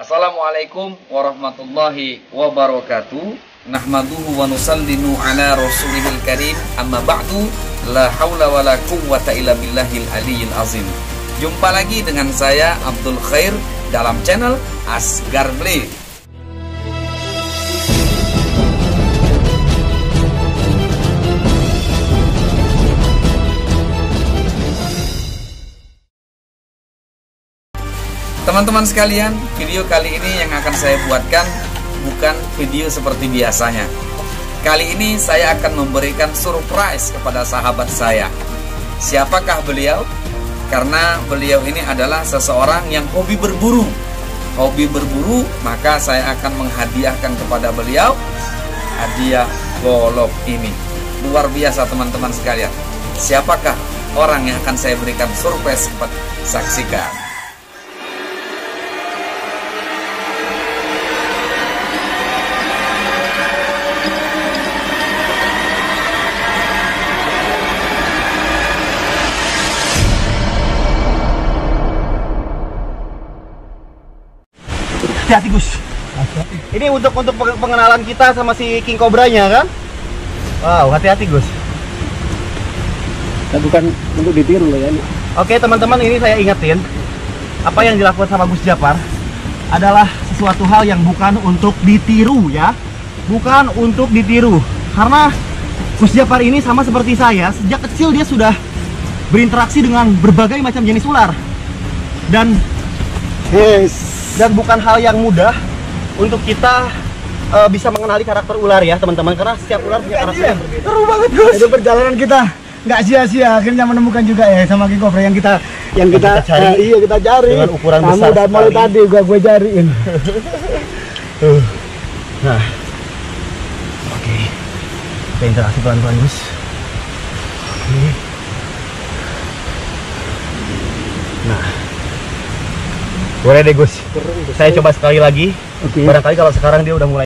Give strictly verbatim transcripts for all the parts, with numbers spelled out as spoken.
Assalamualaikum warahmatullahi wabarakatuh. Nahmaduhu wa nusallimu ala rasulihil karim. Amma ba'du. La hawla wa la quwwata illa billahil aliyyil azim. Jumpa lagi dengan saya Abdul Khair dalam channel Asgar Blade. Teman-teman sekalian, video kali ini yang akan saya buatkan bukan video seperti biasanya. Kali ini saya akan memberikan surprise kepada sahabat saya. Siapakah beliau? Karena beliau ini adalah seseorang yang hobi berburu. Hobi berburu, maka saya akan menghadiahkan kepada beliau hadiah golok ini. Luar biasa teman-teman sekalian. Siapakah orang yang akan saya berikan surprise kepada? Saksikan. Hati-hati Gus. Ini untuk untuk pengenalan kita sama si King Cobra-nya kan? Wow, hati-hati Gus. Nah, bukan untuk ditiru loh ya. Oke teman-teman, ini saya ingetin, apa yang dilakukan sama Gus Japar adalah sesuatu hal yang bukan untuk ditiru ya. Bukan untuk ditiru. Karena Gus Japar ini sama seperti saya, sejak kecil dia sudah berinteraksi dengan berbagai macam jenis ular. Dan Yes. Dan bukan hal yang mudah untuk kita uh, bisa mengenali karakter ular ya teman-teman, karena setiap ular punya karakter yang berbeda. Seru banget Gus. Itu perjalanan kita nggak sia-sia, akhirnya menemukan juga ya sama King Cobra yang kita yang, Yang kita, kita cari. eh, iya kita cari Dengan ukuran kamu besar udah mulai sekali. tadi gua gue cariin. Tuh. Nah, oke, kita interaksi pelan-pelan Gus. Oke. Nah, boleh deh Gus. Saya coba sekali lagi. Oke. Barangkali kalau sekarang dia udah mulai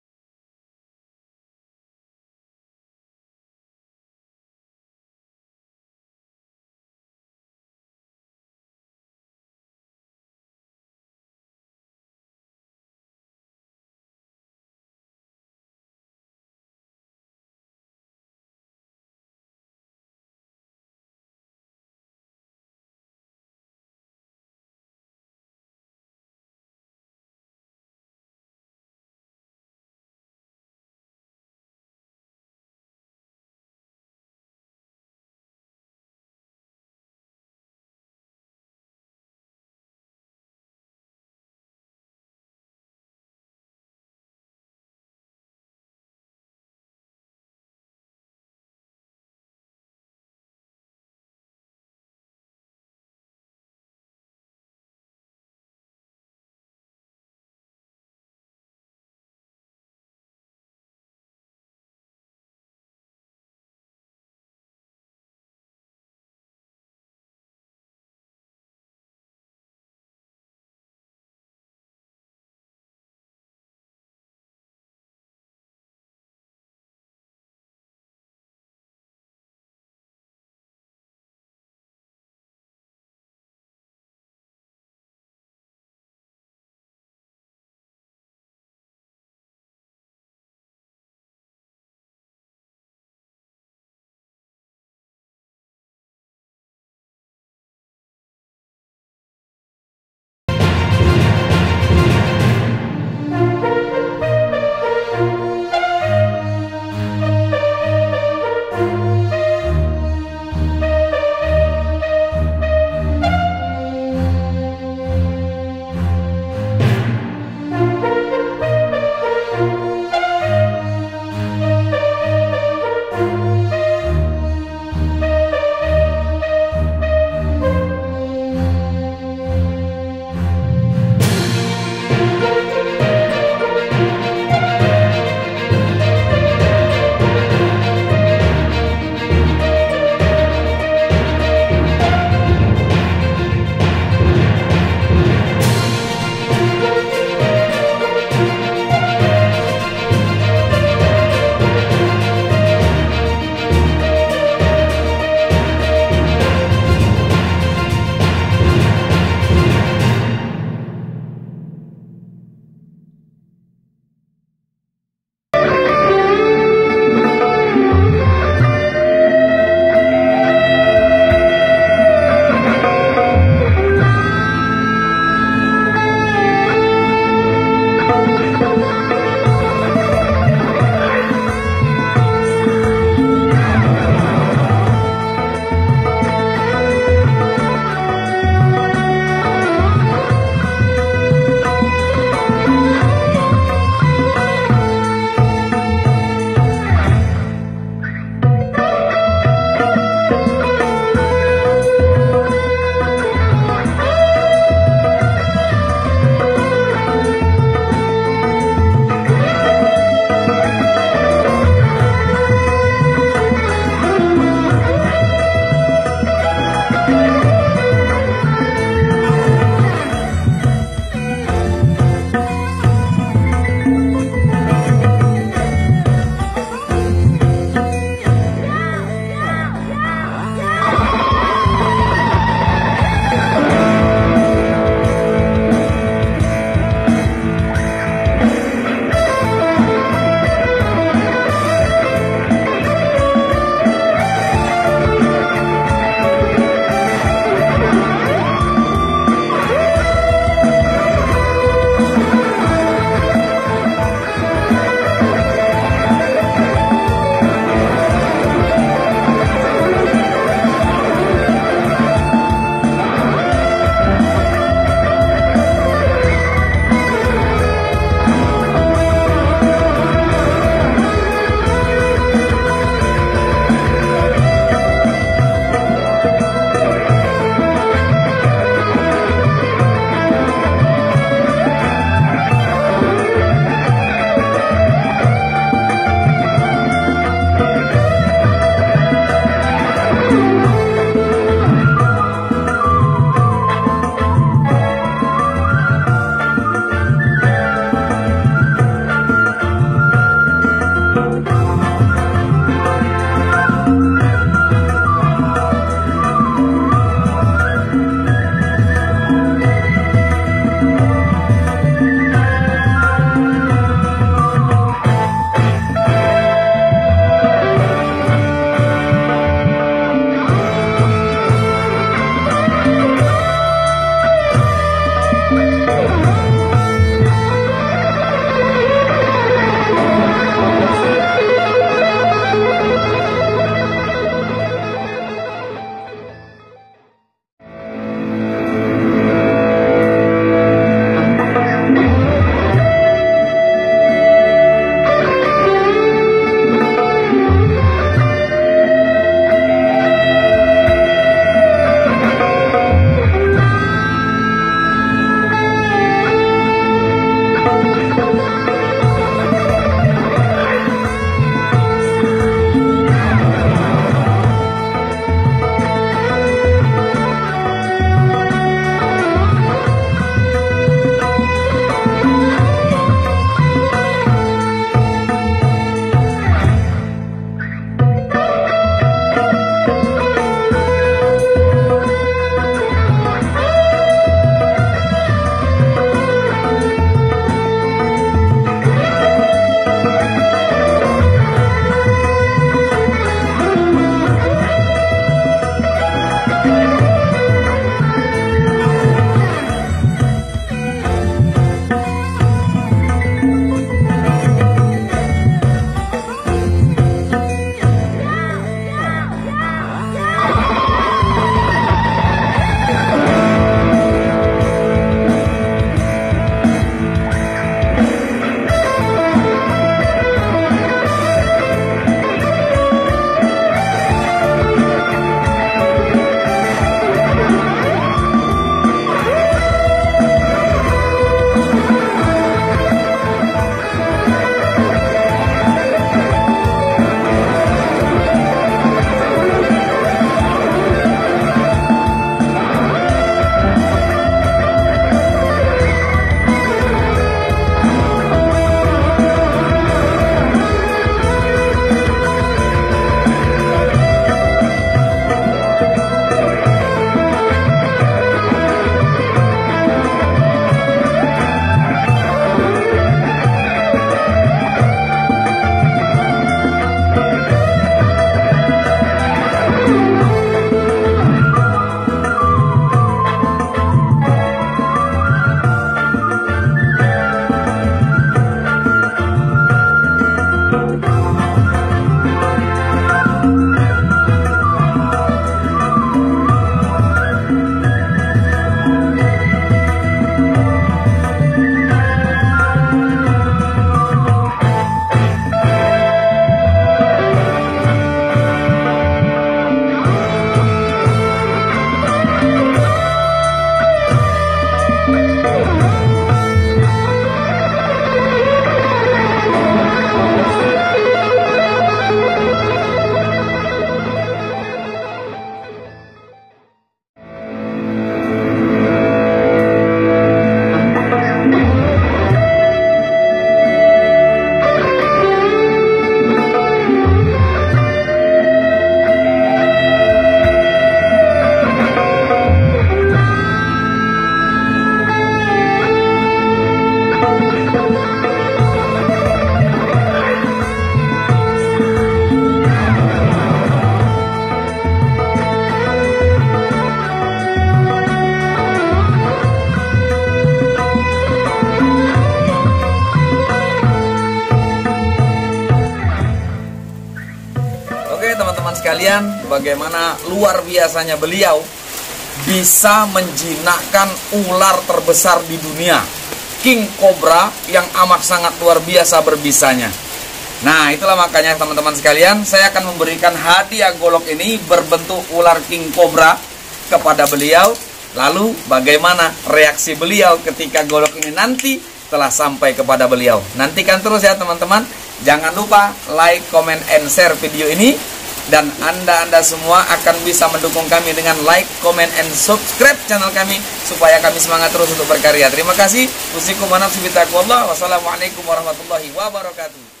teman-teman sekalian, bagaimana luar biasanya beliau bisa menjinakkan ular terbesar di dunia, King Cobra, yang amat sangat luar biasa berbisanya. Nah, itulah makanya teman-teman sekalian, saya akan memberikan hadiah golok ini berbentuk ular King Cobra kepada beliau. Lalu bagaimana reaksi beliau ketika golok ini nanti telah sampai kepada beliau. Nantikan terus ya teman-teman. Jangan lupa like, comment, and share video ini. Dan Anda-Anda semua akan bisa mendukung kami dengan like, comment, and subscribe channel kami, supaya kami semangat terus untuk berkarya. Terima kasih. Wassalamualaikum warahmatullahi wabarakatuh.